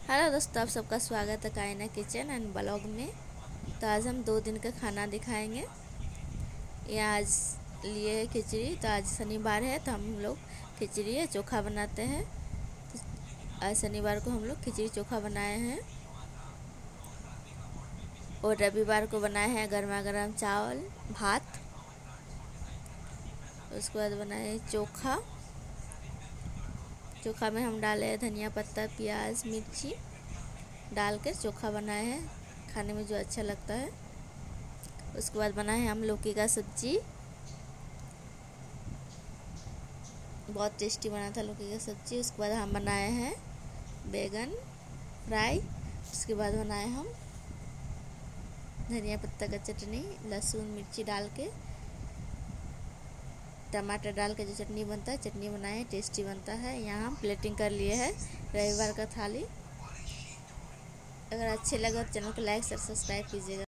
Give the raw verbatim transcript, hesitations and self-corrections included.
Hello दोस्तों, आप सबका स्वागत है कायना किचन एंड ब्लॉग में। तो आज हम दो दिन का खाना दिखाएंगे। ये आज लिए है खिचड़ी। तो आज शनिवार है तो हम लोग खिचड़ी या चोखा बनाते हैं। तो आज शनिवार को हम लोग खिचड़ी चोखा बनाए हैं और रविवार को बनाए हैं गर्मा गर्म चावल भात। उसके बाद बनाए हैं चोखा। चोखा में हम डाले धनिया पत्ता, प्याज, मिर्ची डाल कर चोखा बनाए हैं, खाने में जो अच्छा लगता है। उसके बाद बनाए हैं हम लौकी का सब्जी, बहुत टेस्टी बना था लौकी का सब्जी। उसके बाद हम बनाए हैं बैगन फ्राई। उसके बाद बनाए हम धनिया पत्ता का चटनी, लहसुन मिर्ची डाल के, टमाटर डाल के जो चटनी बनता है, चटनी बनाए, टेस्टी बनता है। यहाँ हम प्लेटिंग कर लिए हैं रविवार का थाली। अगर अच्छे लगे तो चैनल को लाइक और सब्सक्राइब कीजिएगा।